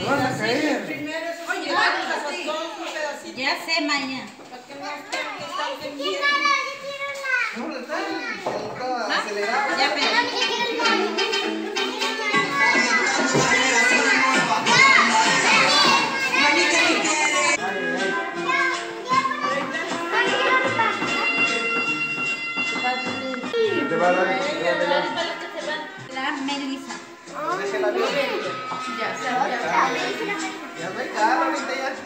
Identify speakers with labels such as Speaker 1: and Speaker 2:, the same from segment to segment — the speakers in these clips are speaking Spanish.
Speaker 1: Van a caer.
Speaker 2: Oye, vamos a hacer todos un pedacito.
Speaker 3: Ya sé, mañana.
Speaker 2: Para que no estén que estamos en miedo.
Speaker 1: No, la está acelerada.
Speaker 3: Ya, pero.
Speaker 1: Te va a dar.
Speaker 3: La Melissa.
Speaker 1: Déjela bien.
Speaker 2: Ya, se va.
Speaker 1: Ya no hay carro ahorita ya.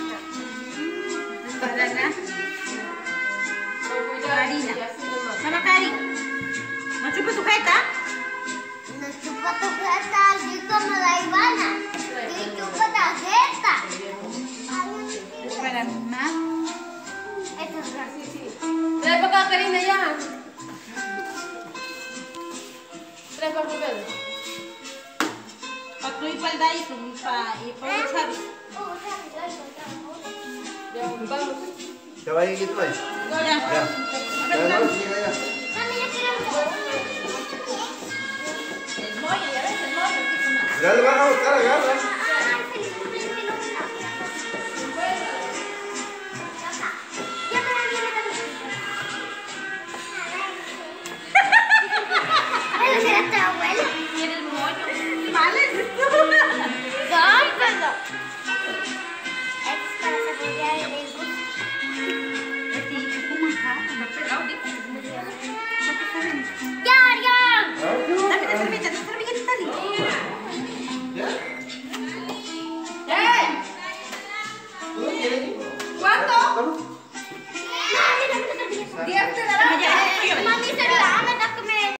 Speaker 3: Marina. Sama Cari. ¿No chupa tu jeta?
Speaker 4: No chupa tu jeta, así como la Ivana. Sí, chupa la jeta.
Speaker 3: Para mi mamá.
Speaker 4: Eso es así, sí.
Speaker 2: Trae para acá, Karina, ya. Trae para papel.
Speaker 3: Para tú y para el Dyson y para el Chavis.
Speaker 2: Ya, vamos.
Speaker 1: ¿Ya va a ir tú ahí?
Speaker 3: Ya.
Speaker 1: Ya. Ya, no, sigue allá.
Speaker 2: El mollo, ya ves, el mollo.
Speaker 1: Ya le van a buscar, agarra.